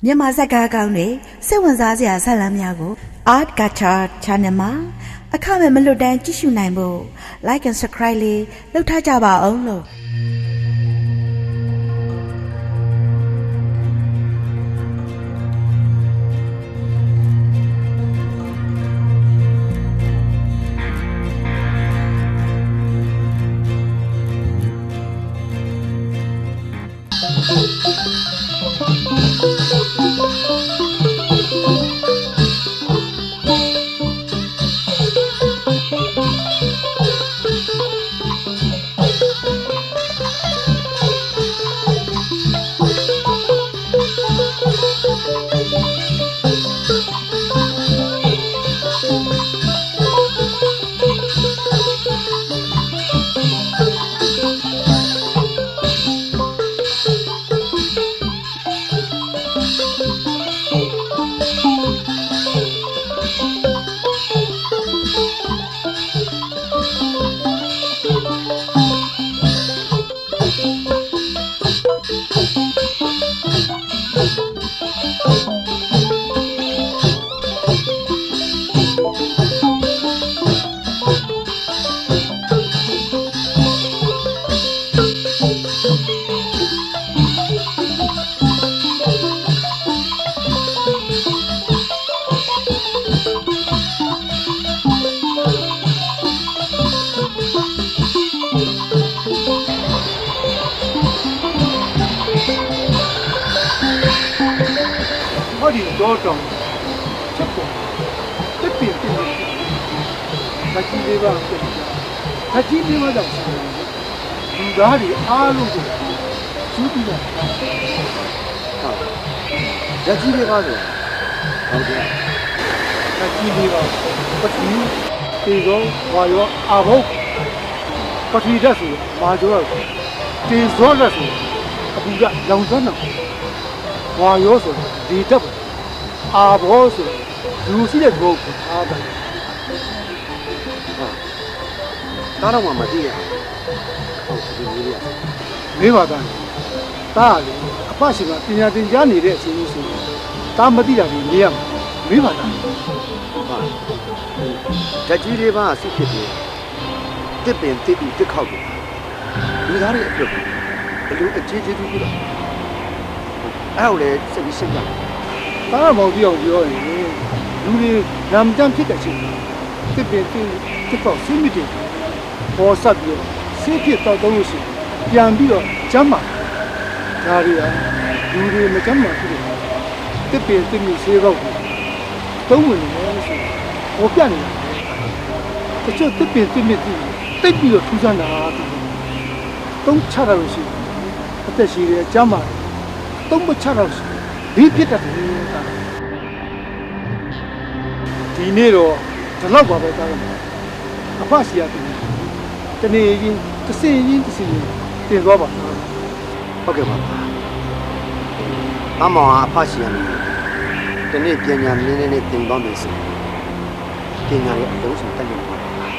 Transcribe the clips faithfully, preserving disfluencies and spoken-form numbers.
မြန်မာဇာတ်ကားကောင်းတွေစိတ်ဝင်စားစရာဇာတ်လမ်းများကို Art Gacha Channel မှာအခမဲ့မလွတ်တမ်းကြည့်ရှုနိုင်ဖို့ Like and Subscribe လေးလုပ်ထားကြပါအောင်လို့တော့တော့ချက်ပေါ်တက်ပြင်းပြင်းမကြီးလေးပါပြင်းမကြီးလေးပါတော့ဒီကားတွေအားလုံးကိုကျူးပြီးတော့ဟုတ်ရကြီးလေးပါဆိုဟုတ်ကဲ့ရကြီးလေးပါပထမဒီတော့ဝါရောအာဘုတ်ပထမတက်ဆိုမာကျော်တေဇောလက်ဆိုအပူကလောင်စွမ်းတော့ဝါရောဆိုဒီတက်အာဘောဆိုလူရှိတဲ့ဘုတ်အားတယ်ဟာတားတော့မှမသိရဟုတ်ဒီလိုလေးရမေးပါသားတားလေအဖရှိကပညာသင်ကြားနေတဲ့အချိန်ကြီးဆိုတားမသိတာကြီးမေးရမှာမေးပါသားဟာဓာတ်ကြီးလေးပါအစ်ဖြစ်တယ်တစ်ပင်တစ်ပြီးတစ်ခေါက်တယ်လူသားတွေအတွက်ဘယ်လိုအခြေကျေးတူးလို့အဲ့ဟိုလေစိတ်ရှင်းကြတာမောင်ပြောပြောရင်လူတွေနာမတမ်းဖြစ်တဲ့အချိန်တစ်ပင်တစ်တစ်ခေါက်ဆင်းမိတယ်ပေါ်ဆက်ပြီးဆေးဖြစ်တော့တော့လို့ရှိရင်ပြန်ပြီးတော့ကျမ်းမာဒါတွေကလူတွေမကျမ်းမာဖြစ်တယ်တစ်ပင်တစ်မျိုးဆေးတော့သုံးဝင်နေလို့ရှိရင်ဟောပြနေတယ်တချို့တစ်ပင်တစ်မျိုးတိတ်ပြီးတော့ထူးဆန်းတာသုံးချတာလို့ရှိရင်အသက်ရှိတယ်ကျမ်းမာတယ်သုံးမချတော့ရှိဒီဖြစ်တယ်ဒီနေ့တော့ဒီလောက်ပါပဲသားရမယ်အဖစီရတယ်တနေ့ချင်းတစ်စင်ချင်းတစ်စင်တင်သွားပါဟုတ်ကဲ့ပါအမောင်အဖစီရတယ်ဒီနေ့ပညာနည်းနည်းနဲ့တင်သွားမယ်ဆိုပညာရဲ့အလုံးစုံတက်နေပါ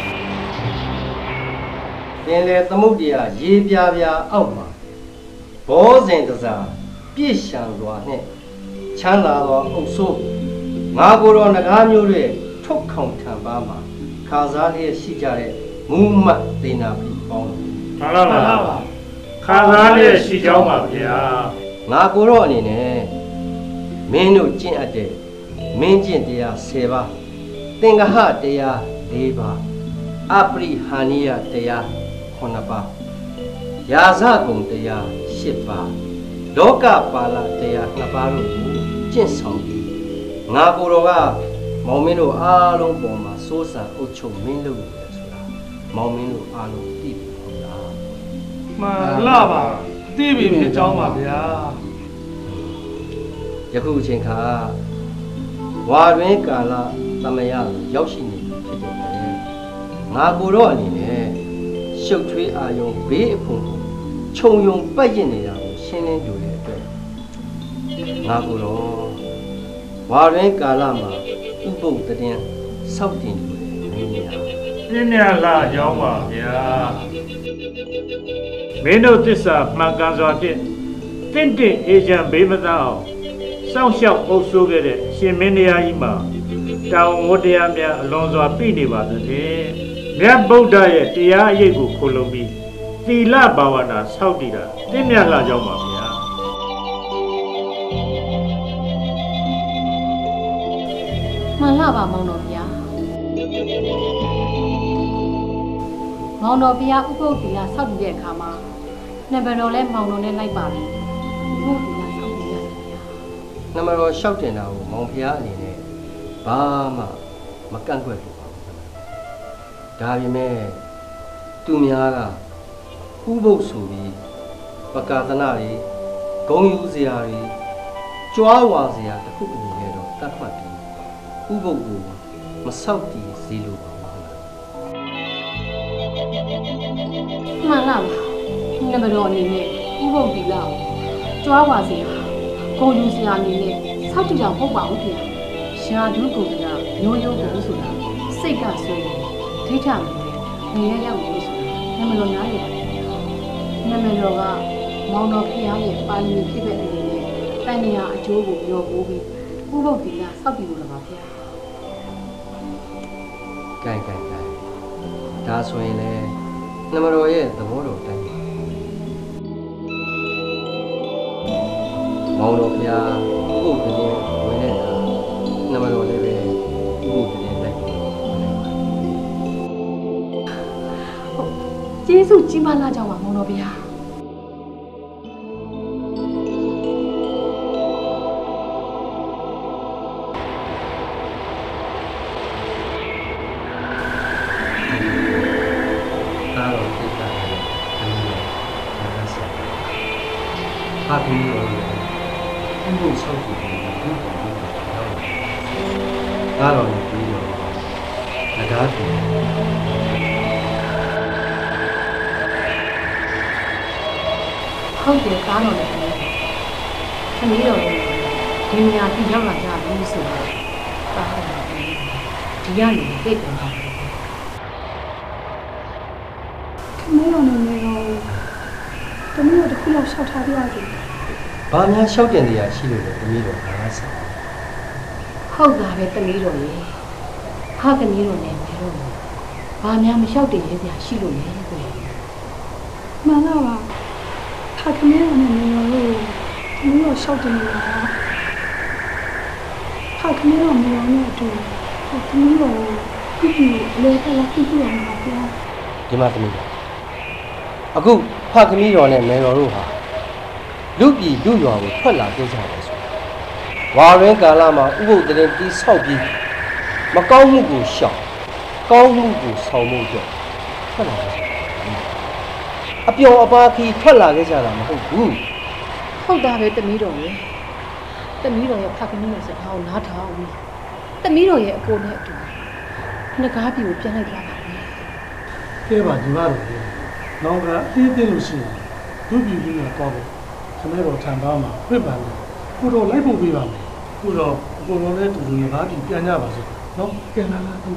ပြင်လေသမုဒ္ဒရာရေပြားပြားအောက်မှာဘောဇင်တစားပြည့်ရှံစွာနဲ့ချမ်းသာသောအုပ်စိုးငါကိုယ်တော်ငကားမျိုးတွေထုတ်ခေါင်ထံပါမှာခါစားလျက်ရှိကြတဲ့မူမတ်သေနာပြီပေါင်းမှန်ပါပါခါစားလျက်ရှိကြောင်းပါဗျာငါကိုယ်တော်အနေနဲ့မင်းတို့ကျင့်အပ်တဲ့မင်းကျင့်တရား၁၀ပါးသင်္ဃဟတရား၄ပါးအပရိဟာနိယတရားခုနှစ်ပါးယာဇဂုံတရား၈ပါးလောကပါဠတရားနှစ်ပါးတို့ကိုကျင့်ဆောင်ပြီးငါကိုယ်တော်ကမောင်မင်းတို့အားလုံးပေါ်မှာစိုးစံအုပ်ချုပ်မင်းလုပ်နေတယ်ဆိုတာမောင်မင်းတို့အားလုံးသိပြီဟုတ်လားမှန်လားပါသိပြီဖြစ်ကြောင်းပါဗျာယခုအချိန်ခါဝါတွင်ကာလသမယရောက်ရှိနေပြီဖြစ်တယ်ငါကိုယ်တော်အနေနဲ့ရှုပ်ထွေးအာယုံဘေးအဖုံကိုခြုံယုံပတ်ရနေတာကိုရှင်းလင်းကြတဲ့အတွက်ငါကိုယ်တော်ဝါတွင်ကာလမှာဥပုပ်တည်ဆောက်တင်ကြတယ်မင်းများပြင်းများလာကြောင်းပါဗျာမင်းတို့သစ္စာမှန်ကန်စွာဖြင့်တင့်တင့်အေဂျင့်ဘေးမသားအောင်စောင့်ရှောက်အုပ်စိုးခဲ့တဲ့ရှင်မင်းတရားကြီးမှာတောင်ဝတ္တရားများအလွန်စွာပြည့်နေပါသဖြင့်မြတ်ဗုဒ္ဓရဲ့တရားအရေးကိုခိုလုံပြီးသီလဘာဝနာဆောက်တည်တာတင့်မြတ်လာကြောင်းပါဗျာမှန်လားပါမောင်တော်ဗျာမောင်တော်ဗျာဥပုပ်သီလဆောက်တည်တဲ့အခါမှာနံပါတ်တော်လဲမောင်တော်နဲ့လိုက်ပါပြီဥပုပ်သီလဆောက်တည်ရတယ်ဗျာနံပါတ်တော်လျှောက်တင်တာကိုမောင်ဖျားအနေနဲ့ဘာမှမကန့်ကွက်ဘူးပါဘူးဒါပေမဲ့သူများကဥပုပ်ဆိုပြီးပကာသနာတွေဂုံယူစရာတွေကြွားဝါစရာတခုအနေနဲ့တော့တတ်မှတ်ပြီးဥပုပ်ကိုမဆောက်တည်စေလိုပါဘူးမှန်လားနံပါတ်တော်အနေနဲ့ဥပုပ်သီလကိုကြွားဝါစရာဂုံယူစရာအနေနဲ့ဆောက်တည်ကြမဟုတ်ပါဘူးခင်ဗျာရှာဒုကုကရိုးရိုးကိုဆိုတာစိတ်ကဆိုရင်ဒိဋ္ဌာနေနေရရောက်လို့ဆိုတာနံပါတ်တော်နားရပါတယ်နမတော်ကမောင်တော်ဖျားရဲ့ပါဠိဖြစ်တဲ့အနေနဲ့တန်မြာအကျိုးကိုပြောပိုးပြီးဥပုပ်သီလစောက်တည်လို့လည်းပါဗျာ။ကဲကဲကဲဒါဆိုရင်လေနမတော်ရဲ့သဘောတော်တိုင်းမောင်တော်ဖျားဥပုပ်တည်းဝင်နေတာနမတော်လည်းပဲဥပုပ်တည်းလိုက်ပြီးကျေးဇူးကြီးမားလာကြောင်းပါမောင်တော်ဗျာဟာဒီလိုဥပုပ်ဆောက်ပြီးဒီလိုမျိုးဒါတော့ပြီးတော့အကားတူဟုတ်တယ်ကားတော်လည်းခမီးတော်လည်းဒီနေရာပြည်ရောက်လာကြပြီဆိုတော့ကားတော်လည်းဒီရနေပြည့်တယ်ခမီးတော်လည်းတော့တမီးတို့တစ်ခုလောက်ရှောက်ထားပြရစီဘာများရှောက်တင်နေရရှိလို့လဲတမီးတော်ဘာဆက်ဟုတ်တာပဲတမီးတော်ရေဟာကမီးတော်နဲ့မဲတော့ဘာများမလျှောက်တင်ရစရာရှိလို့လဲကွယ်မှန်လားပါဟာကမီးတော်နဲ့မဲတော်လို့တမီးတော်ရှောက်တင်နေတာဟာကမီးတော်မဲတော်နဲ့အတူတမီးတော်ကိုကြည့်ကြည့်လေခလာကြည့်ကြည့်ရမှာဗျာဒီမှာတမီးတော်အခုဖခမီးတော်နဲ့မဲတော်တို့ဟာလူပြည်လူရွာကိုထွက်လာကြကြတယ်ဆိုဝါရင်းကာလမှာဥပုပ်တရင်တီးဆောက်ပြီးမကောင်းမှုကိုရှောင်ကောင်းမှုကိုဆောင်မှုအတွက်ထွက်လာတယ်အပျော်အပါခီထွက်လာကြတာမဟုတ်ဘူးဟုတ်တာပဲတမီးတော်ရေတမီးတော်ရဲ့ဖခမီးရဲ့စကားကိုနားထောင်ပြီးတမီးတော်ရဲ့အကိုနဲ့အတူငကားပြည်ကိုပြန်လိုက်သွားပါမယ်ကဲပါဒီပါတော့နောင်ကအသေးသေးလို့ရှိရင်သူ့ပြည်ကြီးကတော့ခမဲတော်ထံပါမှာဖွင့်ပါမယ်ကိုတော့လိုက်ဖို့ပေးပါမယ်ကိုတော့ကိုတော်နဲ့တူတူငကားပြည်ပြန်ကြပါစို့နော်ကဲလာလာသူ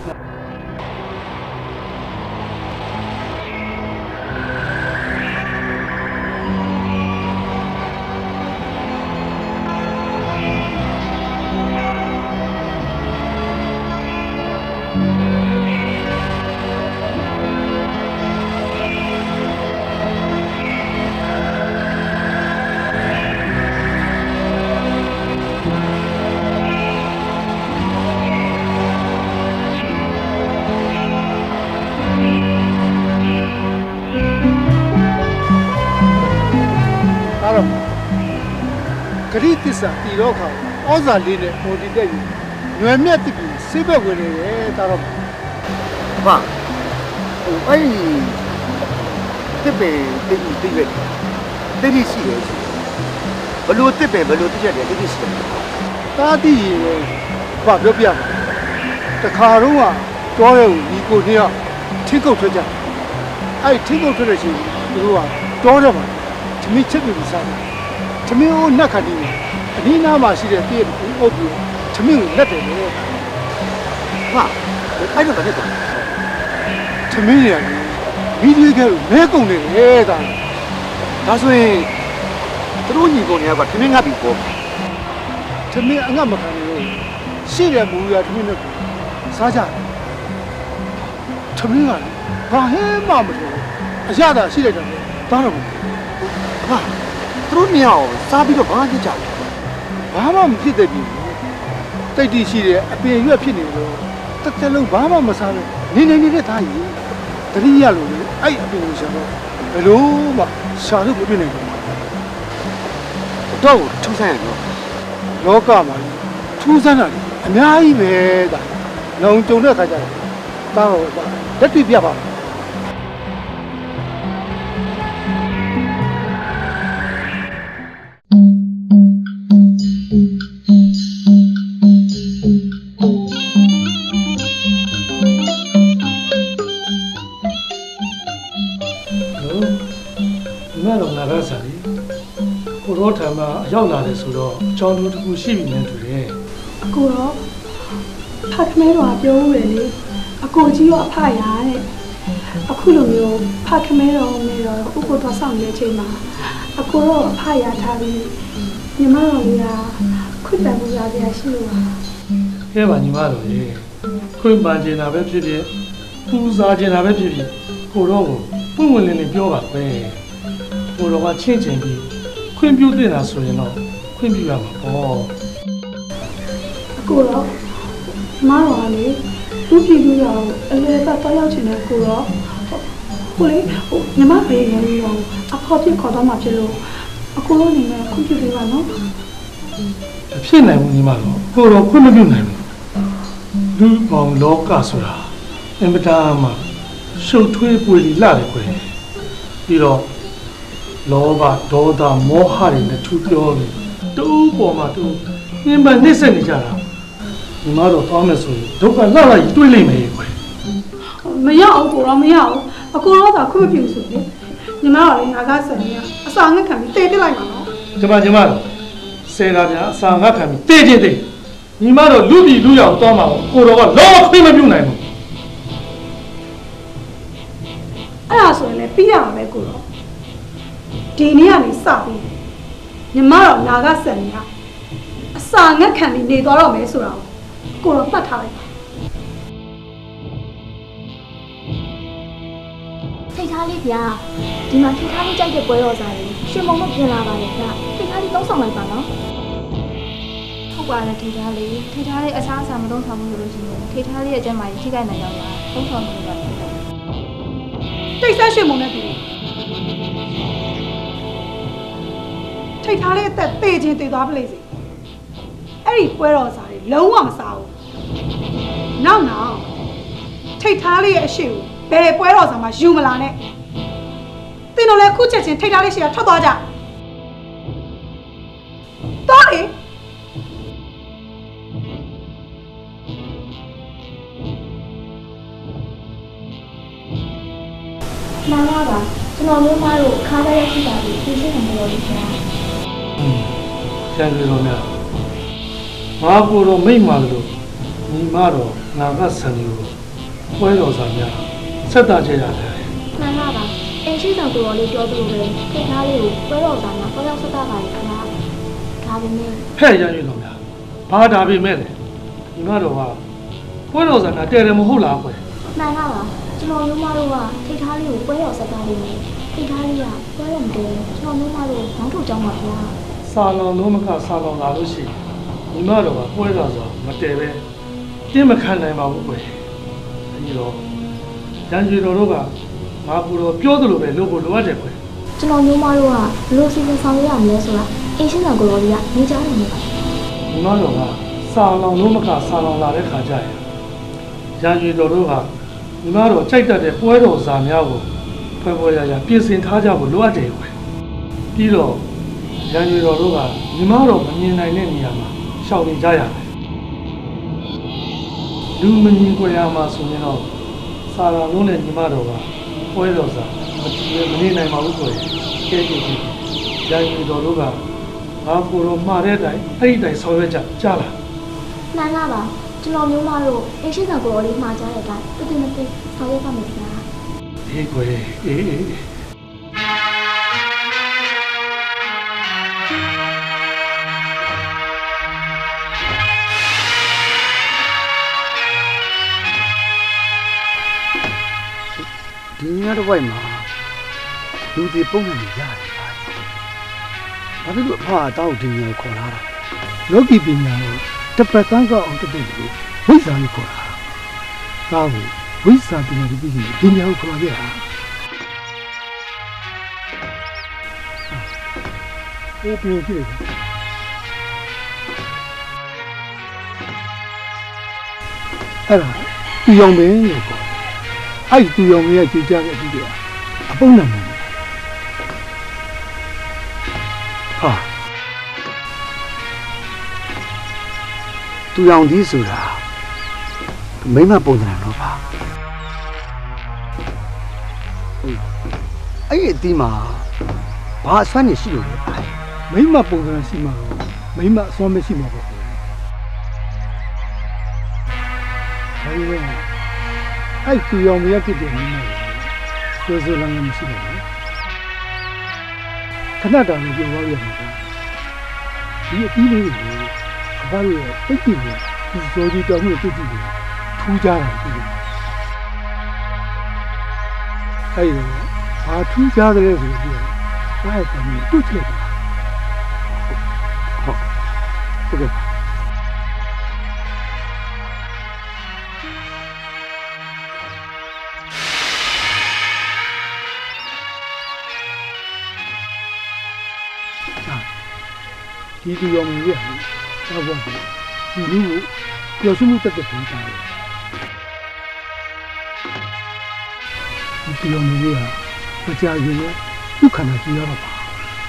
ဂရိသစ္စာတည်တော့ခါဩဇာလေးနဲ့ပေါ်တည်တဲ့ယူရွယ်မြတ်တည်ပြီးစိတ်ဘက်ဝင်နေတယ်ဒါတော့ဟာဟိုအဲ့ဒီတစ်ပင်တိတ်တိတ်ပဲတိတ်ရှိတယ်ဘလို့တစ်ပင်ဘလို့တစ်ချက်တယ်တိတ်ရှိတယ်တားတည်ရင်ဘာပြောပြမှာတခါတော့ကတောရဲကိုဒီကိုနှစ်ယောက်ထင်းကုတ်ထွက်ကြအဲ့ထင်းကုတ်ထွက်တဲ့ချိန်သူတို့ကတောထဲမှာသမီးချက်ပြီးစားတယ်သမီးကိုနှက်ခတ်နေတယ်အနီးနားမှာရှိတဲ့တည့်ကိုအုပ်ပြီးသမီးကိုလက်တယ်လေဟာအဲ့ဒါလည်းတော့သမီးရတယ်ဗီဒီယိုကမဲကုန်နေတယ်ဒါဒါဆိုရင်သူတို့ညီကောင်တွေကသမီးငါပြီးပေါ့ဟသမင်းအငတ်မခံလို့ရှိတဲ့မူရသမင်းနဲ့စားကြတယ်သမင်းကလည်းဘာဟဲမှမလို့အရသာရှိလိုက်တယ်တားတော့ဟာသူတို့မြောက်စားပြီးတော့ဘာဖြစ်ကြလဲဘာမှမဖြစ်တဲ့ပြီတိတ်တိရှိတယ်အပင်ရွက်ဖြစ်နေလို့တစ်သက်လုံးဘာမှမစားလို့နေနေနေတဲ့သားကြီးတတိယလို့အဲ့အပင်ကိုရှာတော့ဘယ်လိုမှရှာလို့မပြနိုင်ဘူးတော့ထူးဆန်းရတော့လောကမှာထူးဆန်းတာအများကြီးပဲဒါလုံကြုံတဲ့ခါကျတော့တားတော့လက်တွေ့ပြပါမယ်ကိုရောထံမှာရောက်လာတယ်ဆိုတော့အကြောင်းတစ်ခုရှိပြီနဲ့တူတယ်အကိုတော့ဖတ်မဲတော်ပြောဦးတယ်လေအကိုကြီးရောအဖရတဲ့အခုလိုမျိုးဖတ်မဲတော်နေတော့ဥပ္ပတော်ဆောင်နေတဲ့အချိန်မှာအကိုတော့အဖရထားပြီးညီမတော်လေးကခွင့်တန်မှုရစရာရှိလို့ပါကဲပါညီမတော်ရေခွင့်ပန်ကျင်တာပဲဖြစ်ဖြစ်ပူစားကျင်တာပဲဖြစ်ဖြစ်ကိုတော့ကိုပွင့်ဝင်လင်းလင်းပြောပါပဲကိုတော့ကချင့်ချင်ပြီးခွင့်ပြုတင်တာဆိုရင်တော့ခွင့်ပြုရမှာပေါ့အကိုတော့မတော်ကလေသူ့ပြည်သူရောအလဲပတ်တော့ရောက်ချင်တယ်ကိုတော့ကိုလေဟိုညီမဘေးရောရောအဖေဖြစ်ခေါ်တော့မှဖြစ်လို့အကိုတို့နေနဲ့ခွင့်ပြုပေးပါနော်မဖြစ်နိုင်ဘူးညီမတို့ကိုတော့ခွင့်မပြုနိုင်ဘူးလူပေါင်းလောကဆိုတာအင်မတန်မှရှုပ်ထွေးပွေလီလာတယ်ခွေပြီးတော့လောဘဒေါသမောဟတွေနဲ့ထူပြောပြီးတူပေါ်မှာတူညင်ပန်နှိမ့်ဆက်နေကြတာညီမတို့သွားမယ်ဆိုရင်ဒုက္ခလှလှကြီးတွေးလိမ့်မယ်ခွေမရအောင်ကိုတော့မရအောင်အကိုတော့သာခွင့်ပြုဆိုရင်ညီမတို့လည်းငါကဆက်နေရအစာငတ်ခံပြီးတေးတက်လိုက်ပါနော်ကျမညီမတို့ဆယ်တာဗျာအစာငတ်ခံပြီးတေးချင်းတေးညီမတို့လူပြည်လူရောက်သွားမှာကိုတော့ကလောခွင့်မပြုနိုင်ဘူးအဲ့ဒါဆိုရင်လည်းပြီးရမှာပဲကိုတော့ဒီနေ့ကနေစပြီးညီမတော့နာကဆက်နေရအစာငတ်ခံပြီးနေသွားတော့မယ်ဆိုတာကိုတော့မှတ်ထားလိုက်ပါထိတ်ထားလေးဗျာဒီမှာထိတ်ထားလေးကြိုက်တဲ့ပွဲတော်စားလေးရှင်မုံမပြင်လာပါနဲ့ဗျာထိတ်ထားလေးသုံးဆောင်လိုက်ပါနော်ဟုတ်ပါနဲ့ထိတ်ထားလေးထိတ်ထားလေးအစားအစာမသုံးဆောင်ဘူးလို့ရှိရင်ထိတ်ထားလေးရဲ့အကျဉ်းမှာထိခိုက်နိုင်ကြတာသုံးဆောင်လို့ပါတိတ်ဆက်ရှင်မုံနဲ့ပြီထိတ်ထားလေးအသက်သေခြင်းသေသွားပလိမ့်စီအဲ့ဒီပွဲတော်စားလေးလုံးဝမစားဘူးနောက်နောက်ထိတ်ထားလေးရဲ့အရှိကိုဘယ်ပွဲတော်စားမှာယူမလာနဲ့တင်းတို့လည်းခုချက်ချင်းထိတ်ထားလေးရှိရထွက်သွားကြသွားလေနားပါပါကျွန်တော်မျိုးမတို့ခါးရရရှိတာပြီးသိရှိနေလို့ရှင်။อืมကျန်ပြီတော့များငါကိုတော့မိတ်မှလို့ညီမတော့ငါကဆန်လို့ပွဲတော်စားများဆက်တာချရတယ်။မှန်ပါပါအင်းရှိဆောင်ကိုတော်လေးပြောသလိုပဲထိတ်ထားလေးကိုပွဲတော်စားမှာပေါ်ရောက်ဆက်တာပါလေခင်ဗျာ။ဒါပေမဲ့ဖဲ့ရရတော့များဘာဒါပေမဲ့လေညီမတော့ကပွဲတော်စားကတဲတယ်မဟုတ်လားကွယ်။မှန်ပါပါကျွန်တော်မျိုးမတို့ကထိတ်ထားလေးကိုပွဲတော်ဆက်တာလေးနဲ့ထိတ်ထားလေးကပွဲတော်မတယ်ကျွန်တော်မျိုးမတို့ဘောင်းထုတ်ကြောင်းပါဗျာစာလောင်လုံးမခစာလောင်လာလို့ရှိရင်ညီမတို့ကပွဲတော်ဆိုမတည်ပဲတင်းမခံနိုင်ပါဘူးကွယ်အဲဒီတော့ရန်ကြီးတော်တို့ကငါကူတော့ပြောသလိုပဲလုပ်ဖို့လိုအပ်တယ်ကွယ်ကျွန်တော်မျိုးမတို့ကဘလို့စီစဉ်ဆောင်ရရမလဲဆိုတာအင်းရှင်းတော်ကိုတော်ကြီးကနေကြတယ်မျိုးပါညီမတို့ကစာလောင်လုံးမခစာလောင်လာတဲ့ခါကျရင်ရန်ကြီးတော်တို့ကညီမတို့ကြိုက်တတ်တဲ့ပွဲတော်စာများကိုဖွဲ့ဖွဲ့ရရပြင်ဆင်ထားကြဖို့လိုအပ်တယ်ကွယ်ပြီးတော့ရန်ကြီးတော်တို့ကညီမတို့မမြင်နိုင်တဲ့နေရာမှာရှောင်နေကြရတယ်လူမမြင်ကြရမှာဆိုရင်တော့စာလောင်လုံးနဲ့ညီမတို့ကပွဲတော်စာမကြည့်မနေနိုင်ပါဘူးကွယ်ကဲကြည့်ကြည့်ရန်ကြီးတော်တို့ကငါကိုယ်တော်မှားတဲ့အတိုင်းအဲ့ဒီတိုင်းဆောင်ရွက်ကြကြလားမှန်ပါပါကျွန်တော်မျိုးမတို့အင်းရှိဆောင်ကိုတော်လေးမှာကြားတဲ့အတိုင်းတူတူမသိဆောင်ရွက်ပါမယ်ခင်ဗျာအေးကွယ်အေးအေးတစ်ဝိုက်မှာလူတွေပုံနေရတယ်ပါဘာဖြစ်လို့အဖအတောက်တင်ကိုခေါ်လာတာလောကီပညာကိုတပတ်တန်းကောက်အောင်တက်တယ်လို့ဝိဇ္ဇာလို့ခေါ်တာဒါကိုဝိဇ္ဇာပညာဒီပြည်ပညာကိုခေါ်ရတာအေးပြေပြေအဲ့ဒါသူယုံမင်းလို့ခေါ်အဲ့သူယုံမင်းရဲ့ကြည်ကြတဲ့အပြီးကအပုံနာမယ်ဟာသူရောင်ကြီးဆိုတာမိမပုံစံတော့ပါအဲ့ဒီအတီးမှာဘာအစွမ်းနေရှိလို့လဲမိမပုံစံရှိမှာတော့မိမအစွမ်းမရှိမှာပေါ့ဒါပေမဲ့အဲ့သူရောင်မရဖြစ်တဲ့မိမဆိုဆိုလမ်းမရှိဘူးခဏတောင်ပြောရရမှာဒီအတီးလေးကိုဘာလို့ပိတ်ကြည့်လဲဒီဇော်ကြီးတောင်ကိုပိတ်ကြည့်တယ်ထူးကြတာဒီအဲ့ဒါဘာထူးကြတယ်ဆိုပြီးတော့အဲ့ဒါမျိုးတွေ့ချင်တာဟုတ်ဟုတ်ကဲ့ဒီလိုရောမျိုးရတယ်တော့ဘာလဲဒီလိုကိုပြောစမှုတက်တဲ့ပုံစံတယ်ဒီလိုမျိုးရမကြရင်လည်းဒုက္ခနဲ့ကြည့်ရတော့ပါ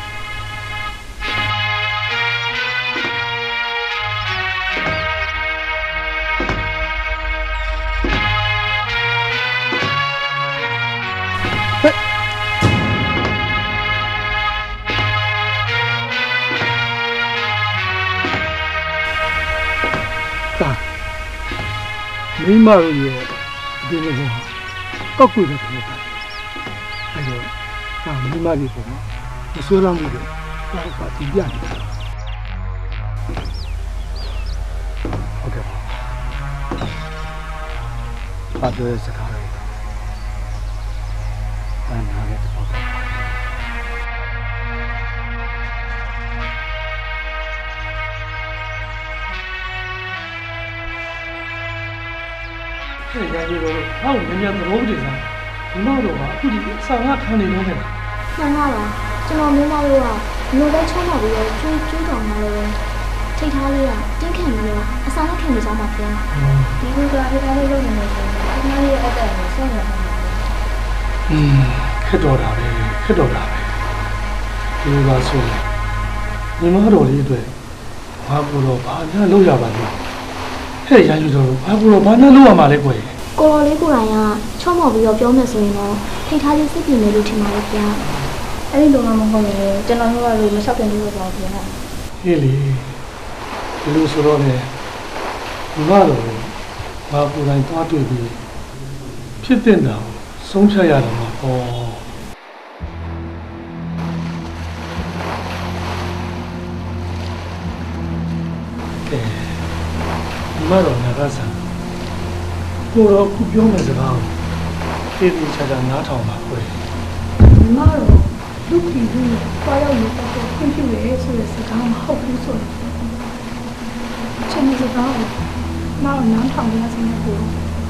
မိမတို့ရဲ့ဒီလိုကကောက်ကွေတဲ့ပုံစံအဲ့တော့ဒါမိမလေးပေါ့နော်မဆွဲလမ်းမှုတွေတော့ပါတင်ပြနေတာဟုတ်ကဲ့ပါတော့စကားလေးအနားရဲ့ပေါ့အဲ့ဒါကြီးတော့ဟောင်းမြန်မြန်သဘောတည်စားဒီမတော့ကအခုဒီစာငါခံနေလို့နဲ့မှန်ပါလားကျွန်တော်မိမတို့ကလူပဲချုံးတော့ပြီးတော့ကျွေးကျွေးတော်မှာလို့ထိတ်ထားလေးကတင်းခံပြီးတော့အစာနဲ့ခံနေကြမှာပြန်ဒီလိုကထိတ်ထားလေးလုပ်နေတယ်ဆိုတော့အများကြီးအတက်နဲ့ဆုံးရမှာပါอืมခက်တော့တာပဲခက်တော့တာပဲဒီလိုပါဆိုရင်ညီမတော်လေးအတွက်ဘာကိုတော့ဘာညာလုပ်ရပါလဲဟဲ့ရယူတော့ဘာကိုတော့ဘာညာလုပ်ရမှာလဲကွယ်ကိုတော်လေးကိုယ်တိုင်ကချုံးမော်ပြီးတော့ပြောမယ်ဆိုရင်တော့ထိတ်ထားလေးစစ်ပြင်မယ်လို့ထင်ပါလေဗျာအဲ့ဒီလိုမှမဟုတ်ရင်ကျွန်တော်တို့ကလည်းမလျှောက်တင်လို့တော့ဗျာဟေးလေဒီလိုဆိုတော့လေဒီမှာတော့ဘာကိုယ်တိုင်သွားတွေ့ပြီးဖြစ်တဲ့တာဆုံးဖြတ်ရတာမှာပေါ့ကဲဒီမှာတော့ငါကစားကိုတော့ခုပြောမယ်စကားကိုသိသိချာချာနားထောင်ပါခွေဒီမှာတော့လူပြည်သူပေါ်ရောက်နေတဲ့ခွင့်ပြုရဲဆိုတဲ့စကားမဟုတ်ဘူးဆိုတော့ချင်းစကားကိုနောက်နားထောင်ရစမ်းကို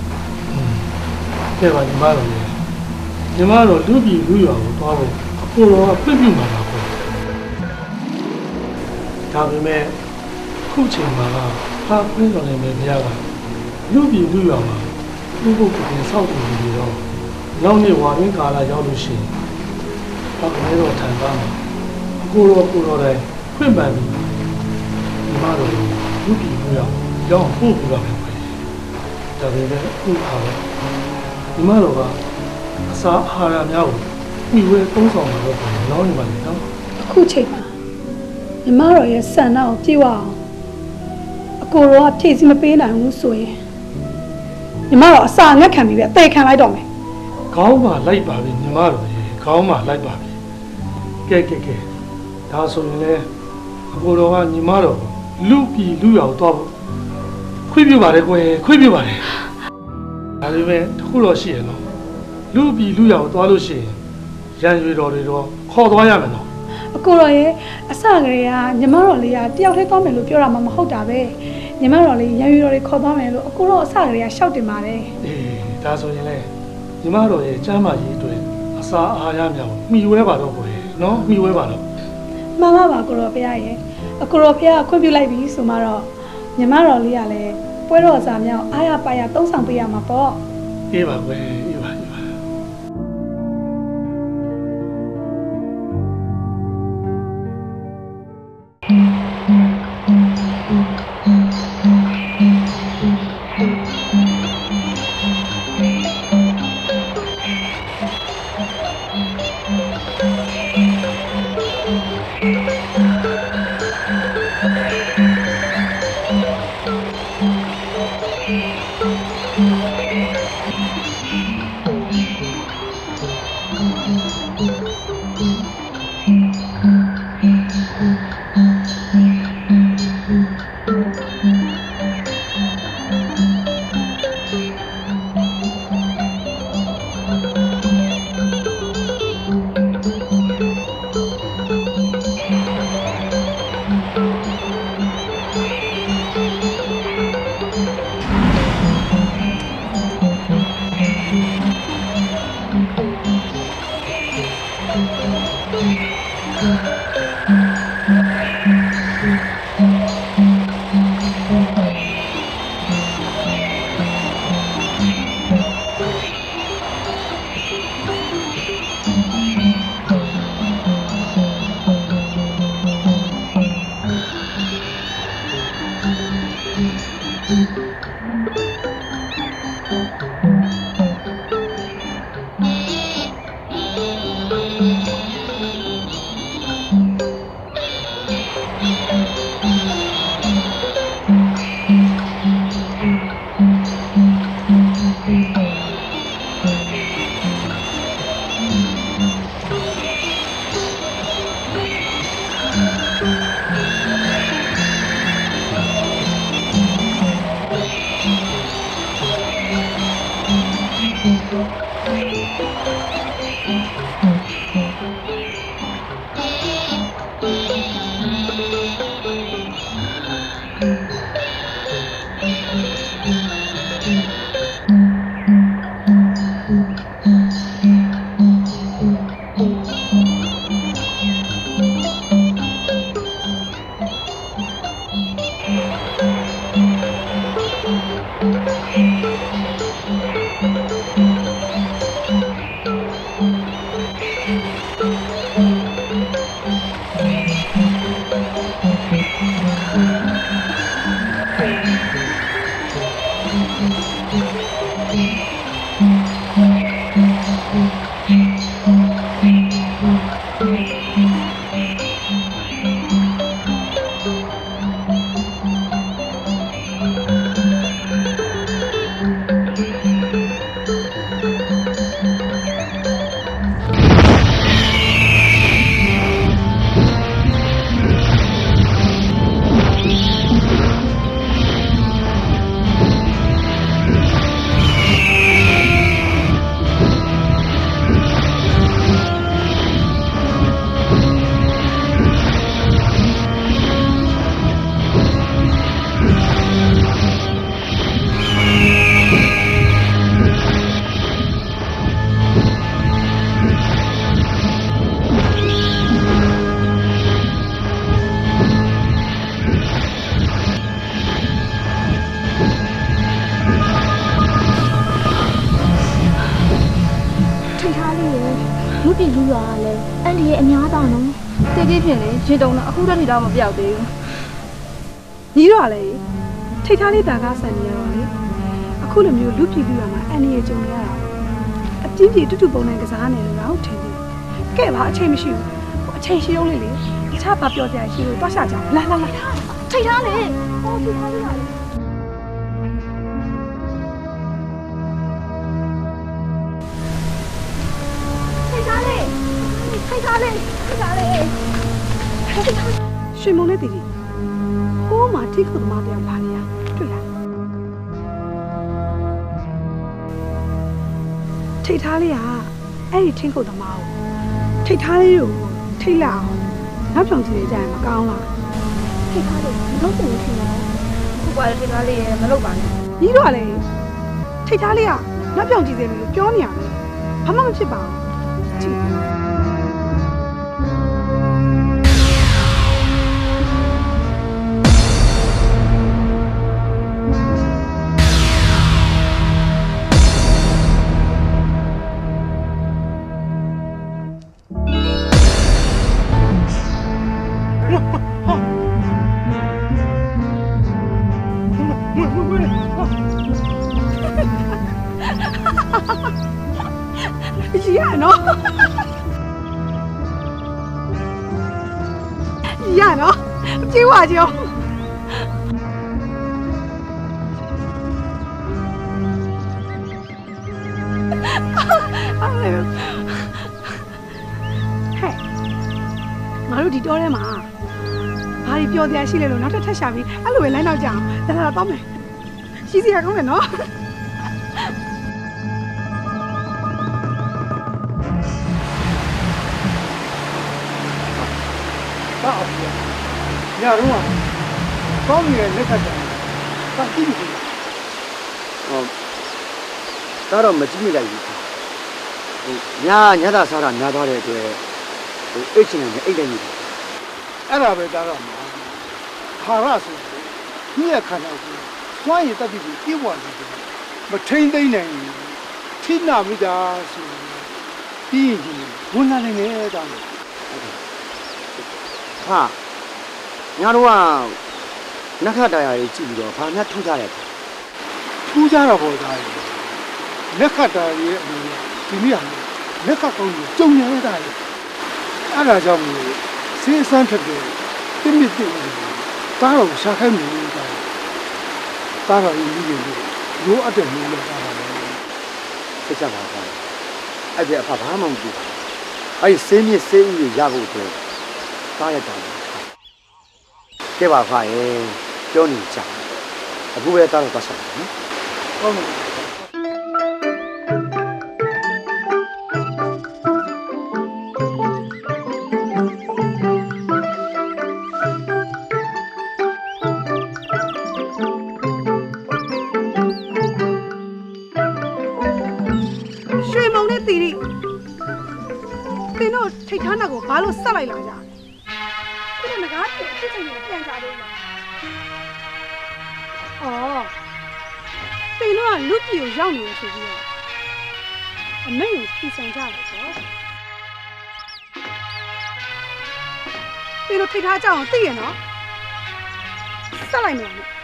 ကဲပါညီမတို့လေညီမတို့လူပြည်လူရွာကိုသွားဖို့ကိုတော့ပြည့်ပြည့်မှာပါခွေဒါပေမဲ့ခုချိန်မှာဖားခွင့်တော်နေမယ်မရပါလူပြည်လူရွာမှာလူ့ဘုတ်ပြင်ဆောက်တည်ပြီးတော့နောက်နေ့ဝါရင်းကာလရောက်လို့ရှိရင်ဘာလဲတော့ထန်သားမှာအကိုတော့ကိုတော့တိုင်းဖွင့်ပန်ပြီးဒီမှာတော့လူပြည်လူရွာရောက်ပို့ပြီးတော့မယ်ဒါပေမဲ့အခုခါတော့ဒီမှာတော့ကအစာအာဟာရများကိုပြီးဝဲသုံးဆောင်မှာတော့လောင်းနေပါလေနော်အခုချိန်မှာညီမတော်ရဲ့ဆန္ဒကိုပြည့်ဝအောင်အကိုရောဖြည့်စည်းမပေးနိုင်ဘူးဆိုရင်ညီမတော့အစာငတ်ခံပြီးပဲအသေးခံလိုက်တော့မယ်ခေါင်းမှာလိုက်ပါပြီညီမတို့ရေခေါင်းမှာလိုက်ပါပြီကဲကဲကဲဒါဆိုရင်လေအကိုတော်ကညီမတော်လူပြည်လူရောက်တော့ခွေးပြပါတယ်ကွယ်ခွေးပြပါတယ်ဒါပေမဲ့တခုတော့ရှိရနော်လူပြည်လူရောက်သွားလို့ရှိရင်ရန်ရွေတော်တွေတော့ခေါ်သွားရမယ်နော်အကိုတော်ရဲ့အစကလေးကညီမတော်လေးကတယောက်တည်းသွားမယ်လို့ပြောတာမှမဟုတ်တာပဲညီမတော်လေးရန်ရွေတော်တွေခေါ်သွားမယ်လို့အကိုတော်အစကလေးကရှောက်တင်ပါတယ်အေးဒါဆိုရင်လေညီမတော်ရဲ့ကျမ်းမာရေးအတွက်အစာအားရမြောက်မှီဝဲပါတော့ကိုယ်နော်မှီဝဲပါတော့မှန်ပါပါကိုတော်ဖရားရဲ့အကိုတော်ဖရားခွင့်ပြုလိုက်ပြီဆိုမှတော့ညီမတော်လေးကလည်းပွဲတော်စာမြောက်အားရပါရသုံးဆောင်ပေးရမှာပေါ့အေးပါကွယ်အေးပါအေးပါရှင်တုံးတော့အခုတည်းထိတော့မပြောက်သေးဘူးညီတော့လေထိတ်ထားလေးတာကားဆန်နေရတော့လေအခုလိုမျိုးလူပြည်လူရမှာအန်ဒီရဲ့ကြုံရတာအပြင်းပြေတူတူပုံနဲ့ကစားနေလို့တော့ထင်တယ်ကဲပါအချိန်မရှိဘူးအချိန်ရှိအောင်လေလေတခြားဘာပြောကြရရှိလို့တွားရှာကြလာလာလာထိတ်ထားလေဟောထိတ်ထားလေးပါလေထိတ်ထားလေထိတ်ထားလေထိတ်ထားလေရှင်မလေးတီတီဟိုးမှာထိခုသမားတရားပါနေရတွေ့လားထိထိတ်ထားလေးကအဲ့ဒီထင်းခုတ်သမားကိုထိတ်ထားလေးကိုထိတ်လာအောင်နောက်ပြောင်ကြည့်နေကြရင်မကောင်းလားထိတ်ထားလေးမလုပ်ချင်လို့ထင်တယ်ဟုတ်ပါလေထိတ်ထားလေးရဲ့မလုပ်ပါနဲ့ညီတော့လေထိတ်ထားလေးကနောက်ပြောင်ကြည့်စေလို့ပြောနေရမယ်ဘာမှမဖြစ်ပါဘူးကြည့်ရနော်ရနော်ပြေးပါကြောဟဲ့ငါတို့ဒီတောထဲမှာဘာတွေပြောတရားရှိလဲလို့နောက်ထပ်ထပ်ရှာပြီးအဲ့လိုပဲလိုင်းတော့ကြအောင်ဒါလာတော့မယ်ရှိစီရကောင်းမယ်နော်ဘာအပြညတော့ကောင်းနေတဲ့လက်ခတ်တယ်ဘာကြည့်နေလဲဟောဒါတော့မကြည့်လိုက်ဘူးဟိုညာညသာစားတာညာသွားတဲ့အတွက်ဟိုအိတ်ချင်တယ်အိတ်တယ်နေတယ်အဲ့ဒါပဲဒါတော့မှာခါရဆိုညက်ခါတော့စွမ်းရည်တက်ပြီးပြေးပေါ်နေတယ်မထိန်သိမ့်နိုင်ဘူးထိနာမိတာဆိုပြီးရင်ဝန်လာနေနေတာဟာညာတော့နက္ခတ္တရာကြီးကြည့်ပြီးတော့ဘာမှထူးကြတယ်ထူးကြတော့ပေါ်သားတယ်နက္ခတ္တရာရဲ့အမျိုးဒီနေ့ဟာနက္ခတ်ကောင်းကြီးကြုံရတာလေအဲ့ဒါကြောင့်စေးစမ်းထက်တယ်တိမိတိတားတော့ရှာခိုင်းနေတယ်တားတော့ဒီလိုရိုးအပ်တဲ့မျိုးနဲ့တားတာလေဆက်ချက်ပါသားအဲ့ဒီအဖဘာမှမလုပ်ဘူးအဲ့ဒီစေးမြစ်စေးဥတွေရဖို့အတွက်တားရတာကဲပါဖာရဲ့ပြောနေကြအခုပဲတားတော့သွားဆက်နော်ဟုတ်ပြီရွှေမုံနဲ့တီရီတင်းတို့ထိတ်ထားတာကိုဘာလို့ဆက်လိုက်လာကြလဲငါးဖြစ်ဖြစ်နေပြန်ကြတယ်။အော်တိတ်တော့လူကြီးကိုရောက်နေရဆိုပြီးတော့အမေကိုစီစံကြတယ်ပေါ့။တိတ်တော့ထိထားကြအောင်သိရနော်။ဆက်လိုက်မလား။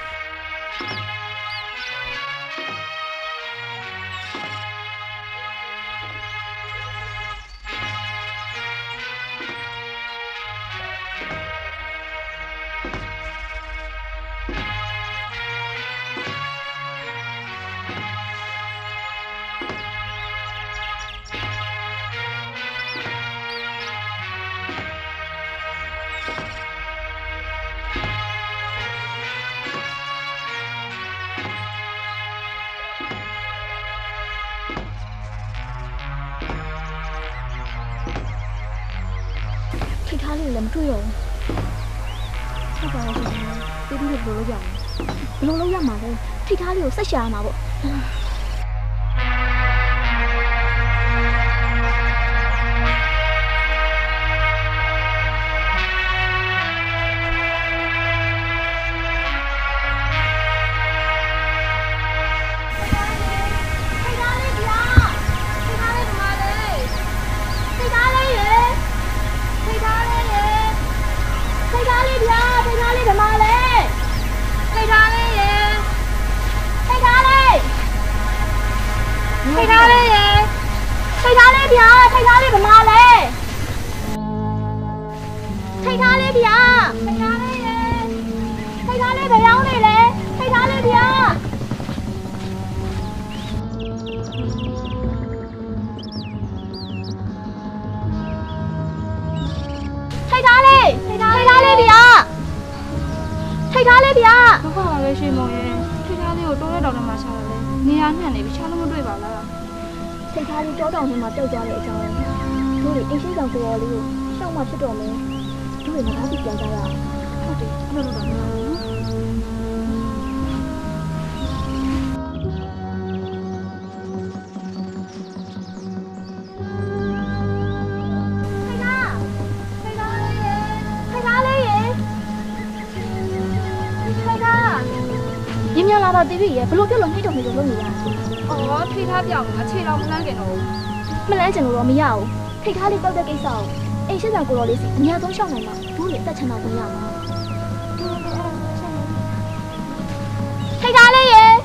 ထိထားလေးလည်းမတွေ့ရဘူးဟုတ်ပါရဲ့ရှင်တီးပြီးဘယ်လိုလုပ်ရမလဲဘယ်လိုလုပ်ရမှာလဲထိထားလေးကိုဆက်ရှာရမှာပေါ့ထိတ်ထားလေးရေထိတ်ထားလေးဗျာထိတ်ထားလေးဗမာလဲထိတ်ထားလေးဗျာထိတ်ထားလေးရေထိတ်ထားလေးဘယ်ရောက်နေလဲထိတ်ထားလေးဗျာထိတ်ထားလေးထိတ်ထားလေးဗျာထိတ်ထားလေးဗျာဟုတ်ပါပါပဲရှင်မောင်ရေထိတ်ထားလေးကိုတိုးတဲ့တောင်ထဲမှာရှာတယ်နေရာညံ့နေပြီရှာလို့မတွေ့ပါလားထိထိတ်ထားလေးတောတောင်ထဲမှာပျောက်သွားတဲ့အကြောင်းတို့လေအင်းရှိဆောင်ကိုရောလေးကိုရှောက်မှဖြစ်တော့မယ်တို့လေငါးပြီးပြန်ကြရဟုတ်တယ်အဲ့လိုတော့မဟုတ်ဘူးညညလာတော့တီဗီရဲ့ဘလို့ပြုတ်လို့နှိမ့်တုံနှိမ့်တုံလုပ်နေရ။အော်ထိထားပြောင်းအခြေတော်မလန်းကျင်တော့မလန်းကျင်လို့တော့မရဘူး။ထိထားလေးတောက်တဲ့ကိစ္စကိုအိမ်ရှိဆောင်ကိုတော်လေးစီအများဆုံးရှောက်နိုင်မှာဘူးလေတက်ချင်တော့ဝင်ရမှာ။ထိထားလေးရဲ့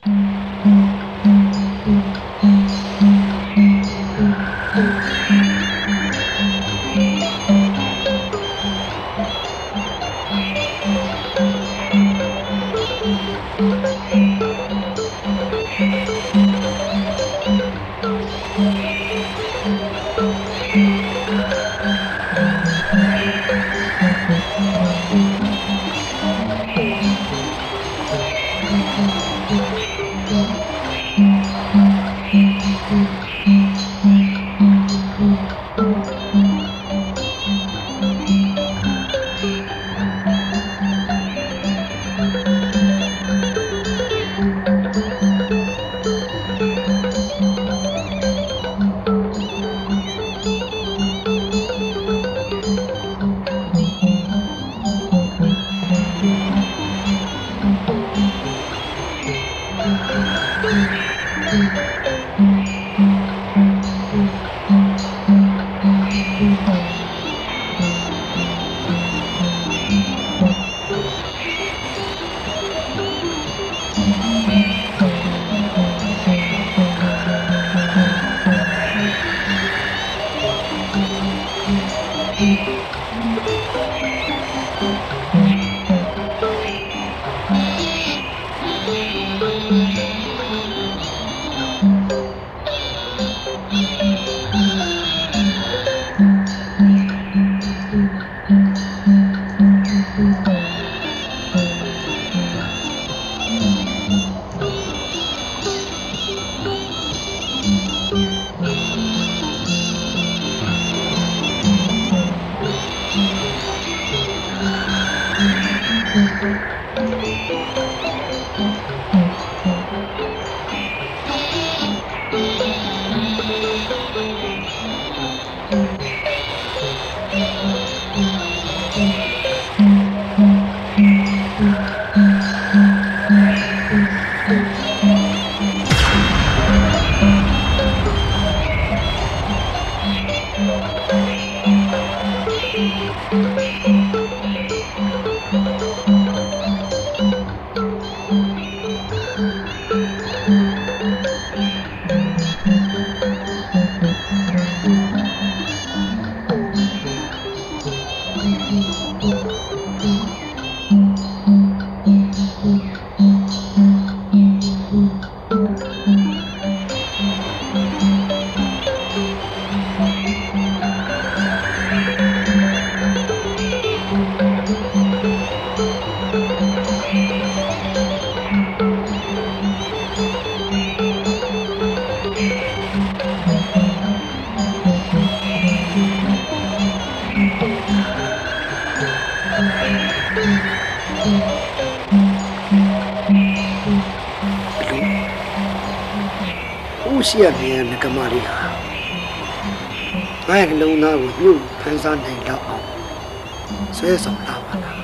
ရှိရတဲ့ငကမလေးဟာငါရဲ့နှလုံးသားကိုညှို့ဖန်ဆာနိုင်တော့အောင်ဆွဲဆောင်လာပါလား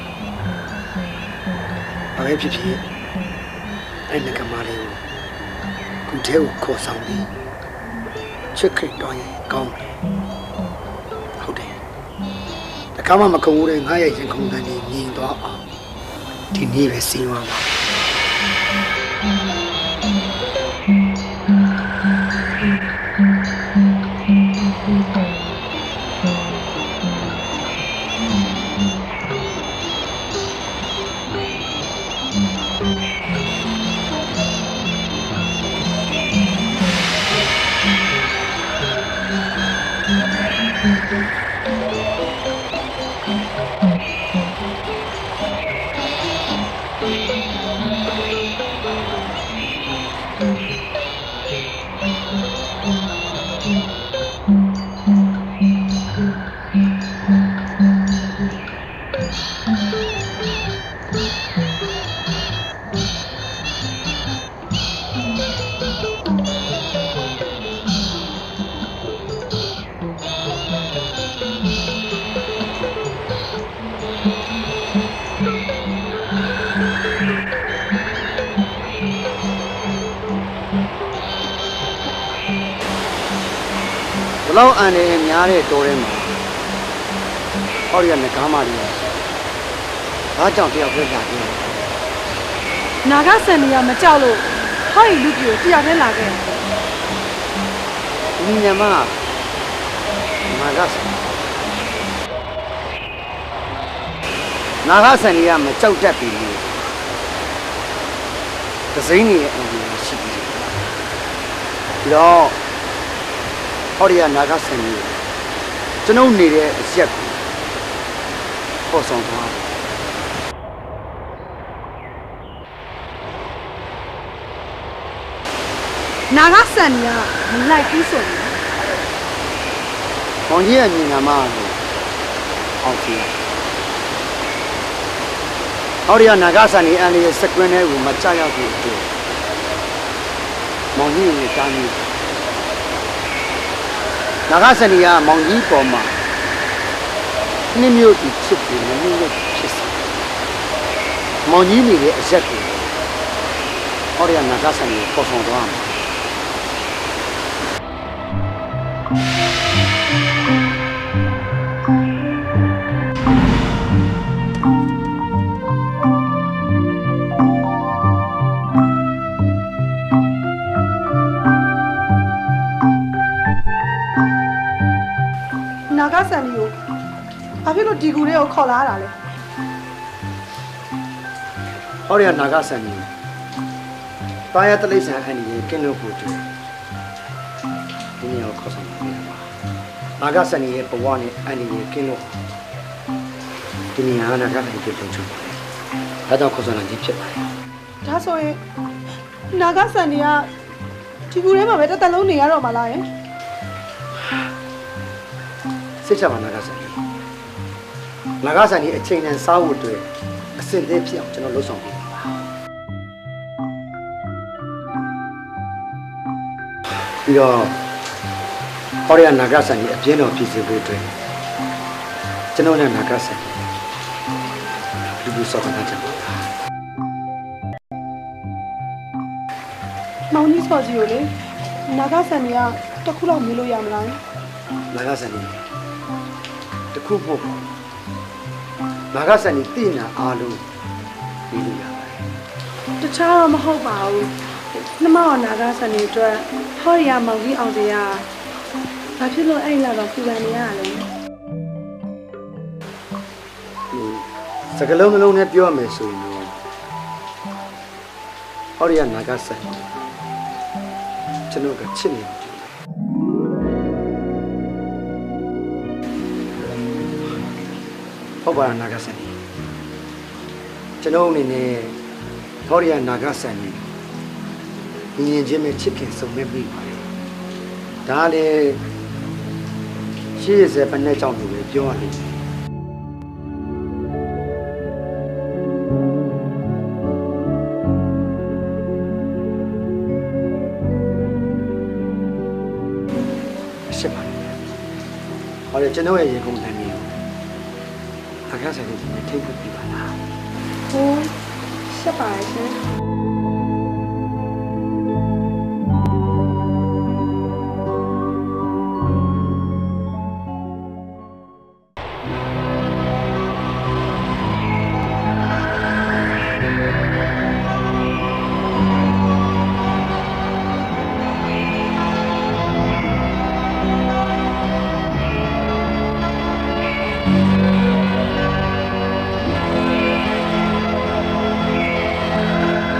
ဘာပဲဖြစ်ဖြစ်အဲ့ငကမလေးကိုခုထဲကိုခေါ်ဆောင်ပြီးချစ်ခင်တော့ရင်ကောင်းတယ်ဟုတ်တယ်တခါမှမခုံဘူးတဲ့ငါရဲ့ရင်ခုန်တဲ့နေမြင်သွားအောင်ဒီနေ့ပဲစီးသွားပါ Thank you. လောက်အန်နေများတဲ့တိုးထဲမှာဟောရီကငကားမလေးဘာကြောင့်တယောက်ပဲလာခဲ့နာဂဆန်နီကမကြောက်လို့ဟောရီလူပြိုတယောက်ပဲလာခဲ့ဒီညမနာဂဆန်နာဂဆန်နီကမကြောက်တတ်ပြီသစိမ်းနေရဲ့အင်ဂျင်ရှိပြီပြီးတော့ဟောရီကနာဂဆန်နီကျွန်ုပ်နေတဲ့အရက်ကိုပေါ်ဆောင်သွားနာဂဆန်နီကမလိုက်ဘူးဆိုရင်မောင်ကြီးရဲ့ညီနာမကိုအောင်ကြည့်ဟောရီကနာဂဆန်နီအန်ရဲ့စကွင်းထဲကိုမချရောက်ဘူးအတွက်မောင်ကြီးရဲ့တားမြစ်နာဂဆန်နီကမောင်ကြီးပေါ်မှာနှင်းမျိုးတီချစ်ပြီးမင်းနဲ့ဖြစ်စီမောင်ကြီးနေတဲ့အရက်ကိုဟောရီကနာဂဆန်နီပေါ်ဆောင်သွားမှာနာဂဆန်နီကိုဘာဖြစ်လို့ဒီကူတွေကိုခေါ်လာတာလဲဟောရီကနာဂဆန်နီတာယာတလိษံအန်ဒီရဲ့ကင်းလို့ဖို့တူဒီနေရာကိုခေါ်ဆောင်လာတယ်ပါနာဂဆန်နီရဲ့ဘဝနဲ့အန်ဒီရဲ့ကင်းလို့ဒီနေရာကနာဂဆန်နီကိုတုံ့ချုံပါတယ်ဒါကြောင့်ခေါ်ဆောင်လာခြင်းဖြစ်ပါတယ်ဒါဆိုရင်နာဂဆန်နီကဒီကူထဲမှာပဲတစ်သက်လုံးနေရတော့မှာလားယင်စိတ်ချပါနာဂဆန်နီနာဂဆန်နီအချိန်နဲ့စားဖို့အတွက်အစင်သေးဖြစ်အောင်ကျွန်တော်လှုပ်ဆောင်ပေးပါပြီးတော့ဟောရီကနာဂဆန်နီအပြင်းတော်ဖြစ်စေဖို့အတွက်ကျွန်တော်နဲ့နာဂဆန်နီလူလူဆောက်တာကြပါမောင်ကြီးစော်ကြီးကိုလေနာဂဆန်နီကတခုလောက်မေးလို့ရမလားနာဂဆန်နီတခုဖို့နာဂဆန်နီတည်နာအားလုံးပြီးလို့ရပါတယ်တခြားတော့မဟုတ်ပါဘူးနှမတော်နာဂဆန်နီအတွက်ဟောရီယာမောင်ကြီးအောင်စရာဘာဖြစ်လို့အဲ့လောက်တော့ပူပန်နေရလဲစကလုံးနှလုံးနဲ့ပြောရမယ်ဆိုရင်တော့ဟောရီယာနာဂဆန်နီကျွန်တော်ကချစ်နေဟုတ်ပါနာဂဆန်နီကျွန်တော်အနေနဲ့ဟောရီယာနာဂဆန်နီညီရင်ချင်းပဲချစ်ခင်ဆုံမဲ့ပြီးပါတယ်ဒါလည်းရှေ့ရစေပနဲ့ကြောင့်လို့ပဲပြောရလိမ့်မယ်ရှစ်ပါတယ်ဟောရီကျွန်တော်ရဲ့ရေကုန်တန်းမျိုးအခါဆိုင်ကိုထိတ်ပြီးပါလားဟုတ်ရှစ်ပါရှင်ဟ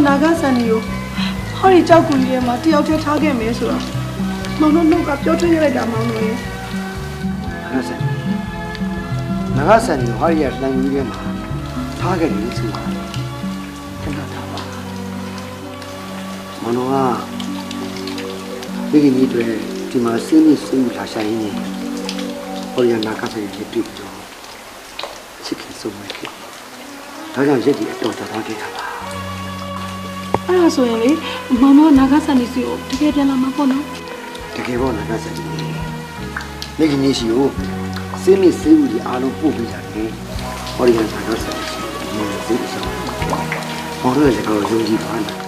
နာဂဆန်နီကိုဟောဒီကြောက်ကူကြီးထဲမှာတယောက်တည်းထားခဲ့မယ်ဆိုတော့မောင်တို့နှုတ်ကပြောထွက်ရလိုက်တာမောင်တို့ရဲ့နာဂဆန်နာဂဆန်နီကိုဟောဒီရတန်ကြီးထဲမှာထားခဲ့တယ်ဆိုတာခဏထားပါမောင်တို့ကဒီကနေ့တွေဒီမှာစင်းနေစင်းလာဆိုင်နေဟောဒီနာဂဆန်နီကိုတွေ့တော့ချစ်ခင်ဆုံးမယ်ဒါကြောင့်ရက်ဒီအတော်တော်ထားခဲ့တာပါအဲ့ဒါဆိုရင်လေမောင်တို့နာဂဆန်နီစီကိုတကယ်ပြန်လာမှာပေါ့နော်တကယ်ပေါ့နာဂဆန်နီနေ့ကနေ့ရှိကိုစင်းနေစင်းဦးဒီအားလုံးပို့ပေးကြတယ်ဟောဒီနာဂဆန်နီရှိနေစင်းဆောင်မောင်တို့လည်းကတော့ယုံကြည်ပါနာ